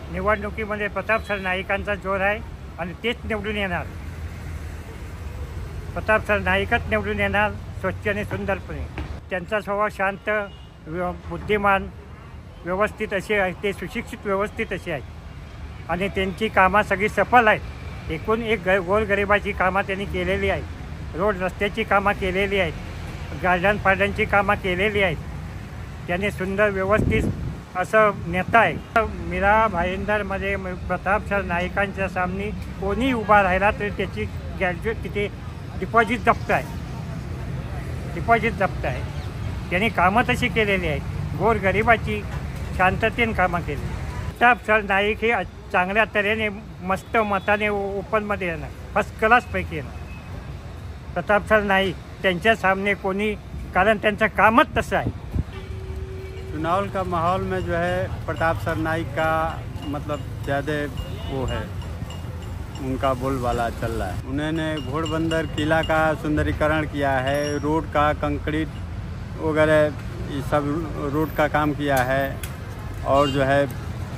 निवडणुकीमध्ये प्रताप सर नाईकांचा जोर आहे आणि तेच निवडून येणार. प्रताप सर नाईकच निवडून येणार स्वच्छ आणि सुंदरपणे. त्यांचा स्वभाव शांत, बुद्धिमान, व्यवस्थित असे आहे. ते सुशिक्षित व्यवस्थित असे आहेत आणि त्यांची कामं सगळी सफल आहेत. एकूण एक गोरगरिबाची कामं त्यांनी केलेली आहेत. रोड रस्त्याची कामं केलेली आहेत. गार्डन फार्डनची कामं केलेली आहेत. त्यांनी सुंदर व्यवस्थित असं नेता आहे. मीरा भाईंदरमध्ये प्रताप सर नाईकांच्या सामने कोणी उभा राहिला तरी त्याची ग्रॅज्युएट तिथे डिपॉझिट जप्त आहे. त्यांनी कामं तशी केलेली आहेत. गोरगरिबाची शांततेने कामं केली. प्रताप सर नाईक हे चांगल्या तऱ्हेने मस्त मताने ओपनमध्ये येणार, फर्स्ट क्लासपैकी येणार. प्रताप सर नाईक त्यांच्या सामने कोणी, कारण त्यांचं कामच तसं आहे. चुनाव का माहौल में जो है प्रताप सर नाईक का मतलब ज़्यादा वो है, उनका बोलबाला चल रहा है. उन्होंने घोड़बंदर किला का सुंदरीकरण किया है, रोड का कंक्रीट वगैरह ये सब रोड का काम किया है और जो है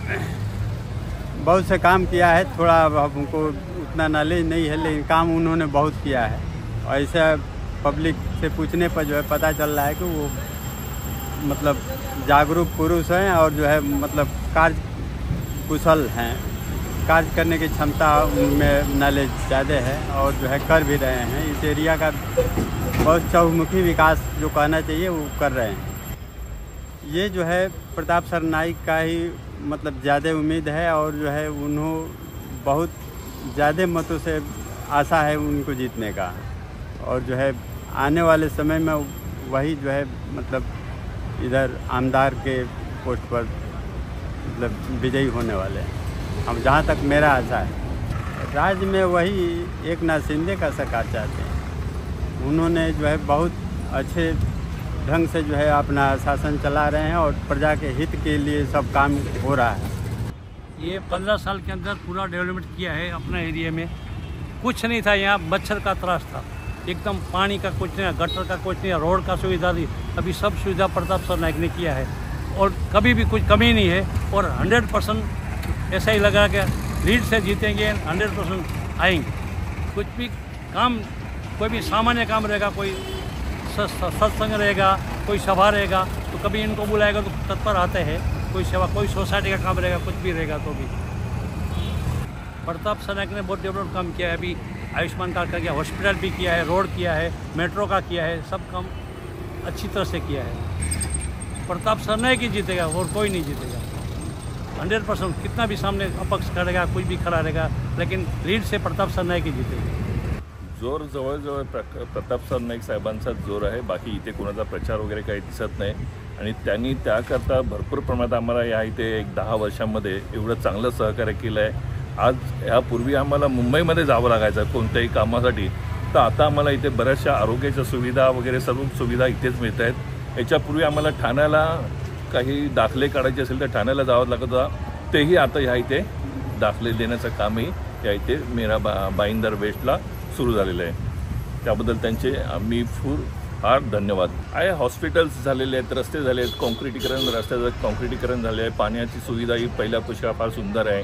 बहुत से काम किया है. थोड़ा हमको उतना नॉलेज नहीं है लेकिन काम उन्होंने बहुत किया है. ऐसा पब्लिक से पूछने पर जो है पता चल रहा है कि वो मतलब जागरूक पुरुष हैं और जो है मतलब कार्य कुशल हैं. कार्य करने की क्षमता उनमें नॉलेज ज़्यादा है और जो है कर भी रहे हैं. इस एरिया का बहुत चहुमुखी विकास जो कहना चाहिए वो कर रहे हैं. ये जो है प्रताप सर नाईक का ही मतलब ज़्यादा उम्मीद है और जो है उन्होंने बहुत ज़्यादा मतों से आशा है उनको जीतने का. और जो है आने वाले समय में वही जो है मतलब इधर आमदार के पोस्ट पर मतलब विजयी होने वाले हैं. हम जहाँ तक मेरा आशा है राज्य में वही एकनाथ शिंदे का सरकार चाहते हैं. उन्होंने जो है बहुत अच्छे ढंग से जो है अपना शासन चला रहे हैं और प्रजा के हित के लिए सब काम हो रहा है. ये 15 साल के अंदर पूरा डेवलपमेंट किया है. अपना एरिया में कुछ नहीं था, यहाँ मच्छर का त्रास था, एकदम पानी का कुछ नहीं, गटर का कुछ नहीं, रोड का सुविधा थी. अभी सब सुविधा प्रताप सर नाईक ने किया है और कभी भी कुछ कमी नहीं है. और 100% ऐसा ही लगा कि लीड से जीतेंगे, 100% आएंगे. कुछ भी काम, कोई भी सामान्य काम रहेगा, कोई सत्संग रहेगा, कोई सभा रहेगा तो कभी इनको बुलाएगा तो तत्पर आते हैं. कोई सेवा, कोई सोसाइटी का काम रहेगा, कुछ भी रहेगा तो भी प्रताप सर नाईक ने बहुत डेवलप काम किया है. अभी आयुष्मान कार्ड का किया, हॉस्पिटल भी किया है, रोड किया है, मेट्रो का किया है, सब काम अच्छी तरह से किया है. प्रताप सर नाईक ही जीतेगा और कोई नहीं जीतेगा. 100% कितना भी सामने अपक्ष करेगा, कुछ भी खड़ा रहेगा, लेकिन लीड से प्रताप सर नाईक ही जीतेगा. जोर जवळजवळ प्रताप सर नाईक साहेबांचाच जोर आहे. बाकी इथे कोणाचा प्रचार वगैरे काही दिसत नाही आणि त्यांनी त्याकरता भरपूर प्रमाणात आम्हाला या इथे एक 10 वर्षांमध्ये एवढं चांगलं सहकार्य केलं आहे. आज यापूर्वी आम्हाला मुंबईमध्ये जावं लागायचं कोणत्याही कामासाठी, तर आता आम्हाला इथे बऱ्याचशा आरोग्याच्या सुविधा वगैरे सर्व सुविधा इथेच मिळत आहेत. याच्यापूर्वी आम्हाला ठाण्याला काही दाखले काढायचे असेल तर ठाण्याला जावं लागत होता, तेही आता ह्या इथे दाखले देण्याचं कामही या इथे मीरा भाईंदर वेस्टला सुरू झालेलं आहे. त्याबद्दल त्यांचे आम्ही फार धन्यवाद. आहे हॉस्पिटल्स झालेले आहेत, रस्ते झाले आहेत, रस्त्याचं कॉन्क्रिटीकरण झाले आहे, पाण्याची सुविधा ही पहिल्यापेक्षा फार सुंदर आहे.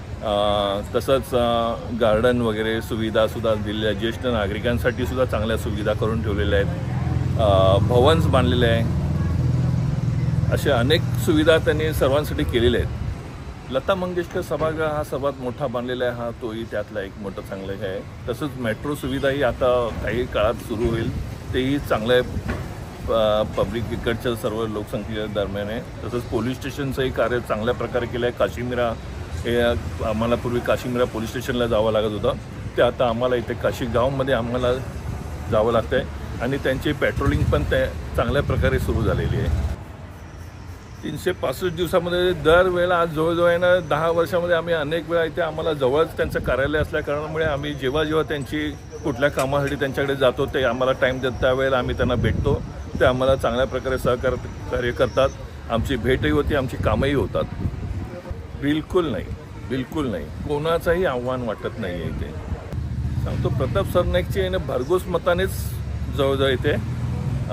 तसंच गार्डन वगैरे सुविधासुद्धा दिलेल्या आहेत. ज्येष्ठ नागरिकांसाठी सुद्धा चांगल्या सुविधा करून ठेवलेल्या आहेत. भवन्स बांधलेले आहे. अशा अनेक सुविधा त्यांनी सर्वांसाठी केलेल्या आहेत. लता मंगेशकर सभागृह हा सर्वात मोठा बांधलेला आहे, हा तोही त्यातला एक मोठं चांगलं आहे. तसंच मेट्रो सुविधाही आता काही काळात सुरू होईल, तेही चांगलं आहे. पब्लिक इकडच्या सर्व लोकसंख्येच्या दरम्यान आहे. तसंच पोलीस स्टेशनचंही कार्य चांगल्या प्रकारे केलं आहे. काशीमीरा हे आम्हाला पूर्वी काशीमीरा पोलीस स्टेशनला जावं लागत होतं, ते आता आम्हाला इथे काशीगावमध्ये आम्हाला जावं लागतं आहे आणि त्यांची पेट्रोलिंग पण ते चांगल्या प्रकारे सुरू झालेली आहे. 365 दिवसामध्ये दरवेळेला आज जवळजवळ 10 वर्षामध्ये आम्ही अनेक वेळा इथे आम्हाला जवळच त्यांचं कार्यालय असल्या कारणामुळे आम्ही जेव्हा त्यांची कुठल्या कामासाठी त्यांच्याकडे जातो ते आम्हाला टाईम देत त्यावेळेला आम्ही त्यांना भेटतो. ते आम्हाला चांगल्या प्रकारे सहकार्य करतात. आमची भेटही होती, आमची कामंही होतात. बिलकुल नाही, कोणाचंही आव्हान वाटत नाही आहे इथे. सांगतो प्रताप सर नाईकची याने भरघोस मतानेच जवळजवळ इथे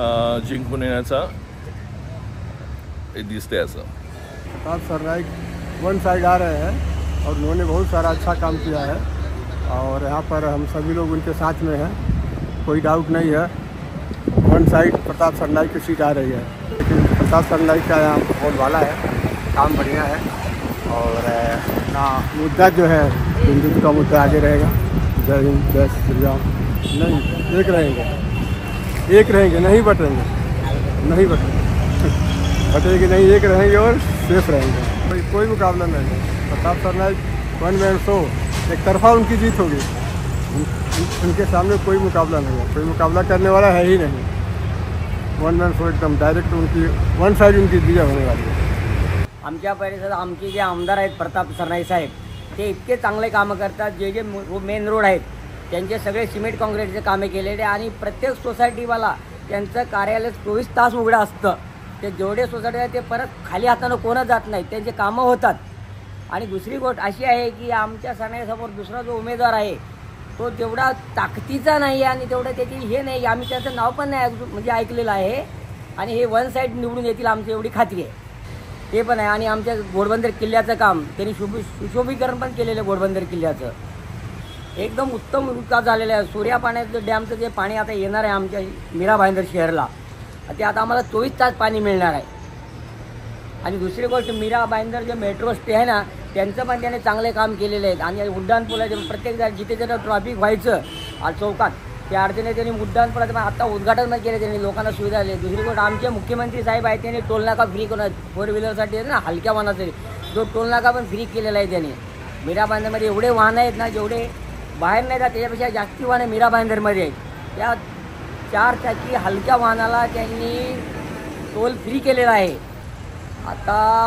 जिंकून येण्याचा दिसते. असं Pratap Sarnaik one side आ रहे हैं और उन्होंने बहुत सारा अच्छा काम किया है और यहाँ पर हम सभी लोग उनके साथ में हैं, कोई डाउट नहीं है। वन साइड प्रताप सरनाईक की सीट आ रही है, लेकिन प्रताप सरनाईक का यहाँ बहुत वाला है, काम बढ़िया है और ना मुद्दा जो है हिंदुत्व का मुद्दा आगे रहेगा। जय हिंद, जय श्री राम। नहीं, एक रहेंगे, नहीं बटेंगे, बटेंगे नहीं, एक रहेंगे और सेफ रहेंगे। कोई मुकाबला नहीं है। Pratap Sarnaik one man show, एक तरफा उनकी जीत होगी, उनके सामने कोई मुकाबला नहीं है, कोई मुकाबला करने वाला है ही नहीं। वन मैन शो एकदम डायरेक्ट उनकी वन साइड उनकी विजय होने वाली है। आमच्या परिसरात आमचे जे आमदार आहेत प्रताप सरनाईक साहेब, ते इतके चांगले कामं करतात। जे मेन रोड आहेत त्यांचे सगळे सिमेंट काँक्रीटचे कामे केलेले आणि प्रत्येक सोसायटीवाला त्यांचं कार्यालय 24 तास उघडं असतं। ते जेवढे सोसायटी आहेत ते परत खाली हातानं कोणच जात नाही, त्यांचे कामं होतात। आणि दुसरी गोष्ट अशी आहे की आमच्या सरनाईकसमोर दुसरा जो उमेदवार आहे तो तेवढा ताकदीचा नाही आहे आणि तेवढं त्याची हे नाही, आम्ही त्याचं नाव पण नाही म्हणजे ऐकलेलं आहे आणि हे वन साईड निवडून येतील आमची एवढी खात्री आहे, ते पण आहे। आणि आमच्या घोडबंदर किल्ल्याचं काम त्यांनी सुशोभीकरण पण केलेलं आहे। घोडबंदर किल्ल्याचं एकदम उत्तम विकास झालेला आहे। सूर्या पाण्याचं डॅमचं जे पाणी आता येणार आहे आमच्या मीरा भाईंदर शहरला, ते आता आम्हाला 24 तास पाणी मिळणार आहे। आणि दुसरी गोष्ट मीरा भाईंदर जे मेट्रो स्टे आहे ना, त्यांचं पण त्याने चांगले काम केलेले आहेत। आणि उड्डाणपुलाचे प्रत्येक जिथे जिथे ट्रॉफिक व्हायचं चौकात त्या अडचणी त्यांनी उड्डाणपुलाचं पण आता उद्घाटन पण केलं, त्यांनी लोकांना सुविधा दिली। दुसरी गोष्ट आमचे मुख्यमंत्री साहेब आहेत, त्यांनी टोलनाका फ्री करून 4 व्हीलरसाठी ना हलक्या वाहनाचे जो टोलनाका पण फ्री केलेला आहे त्यांनी। मीरा भाईंदरमध्ये एवढे वाहनं आहेत ना, जेवढे बाहेर नाही जात त्याच्यापेक्षा जास्ती वाहनं मीरा भाईंदरमध्ये आहेत। त्या 4 चाकी हलक्या वाहनाला त्यांनी टोल फ्री केलेला आहे। आता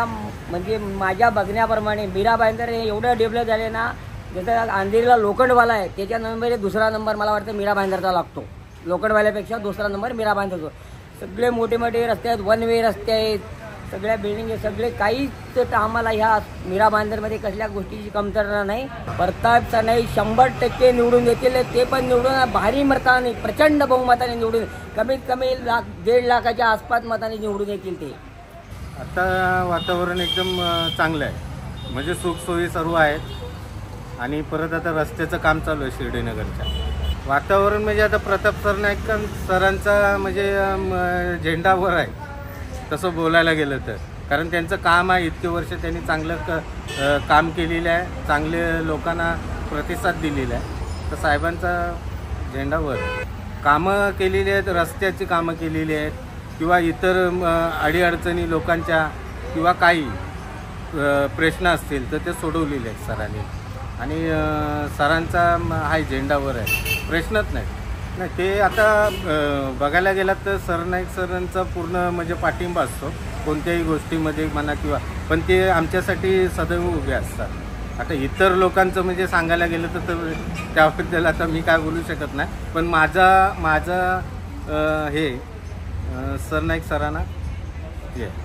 माझ्या बघण्याप्रमाणे मीरा भाईंदर हे एवढं डेव्हलप झाले ना, जसं अंधेरीला लोखंडवाला आहे त्याच्या नंबर 2रा नंबर मला वाटतं मीरा भाईंदरचा लागतो। लोखंडवाल्यापेक्षा 2रा नंबर मीरा भाईंदरचा। सगळे मोठे मोठे रस्ते आहेत, वन वे रस्ते आहेत, सगळ्या बिल्डिंग आहे, सगळे काहीच आम्हाला ह्या मीरा भाईंदरमध्ये कसल्या गोष्टीची कमतरता नाही। प्रताप सरनाईक 100% निवडून येतील, ते पण निवडून भारी मताने प्रचंड बहुमताने निवडून, कमीत कमी 1.5 लाखाच्या आसपास मताने निवडून येतील ते। आता वातावरण एकदम चांगलं आहे, म्हणजे सुखसोयी सर्व आहेत आणि परत आता रस्त्याचं काम चालू आहे शिर्डीनगरच्या। वातावरण म्हणजे आता प्रताप सरनाईक सरांचा म्हणजे झेंडावर आहे तसं बोलायला गेलं तर, कारण त्यांचं काम आहे, इतके वर्ष त्यांनी चांगलं काम केलेलं आहे, चांगले लोकांना प्रतिसाद दिलेला आहे, तर साहेबांचा झेंडावर कामं केलेली आहेत, रस्त्याची कामं केलेली आहेत किंवा इतर अडीअडचणी लोकांच्या किंवा काही प्रश्न असतील तर ते सोडवलेले आहेत सरांनी। आणि सरांचा हा झेंडावर आहे, प्रश्नच नाही ते। आता बघायला गेलात तर सरनाईक सरांचा पूर्ण म्हणजे पाठिंबा असतो कोणत्याही गोष्टीमध्ये म्हणा किंवा, पण ते आमच्यासाठी सदैव उभे असतात। आता इतर लोकांचं म्हणजे सांगायला गेलं तर त्याबद्दल आता मी काय बोलू शकत नाही, पण माझा हे सरनाईक सरांना हे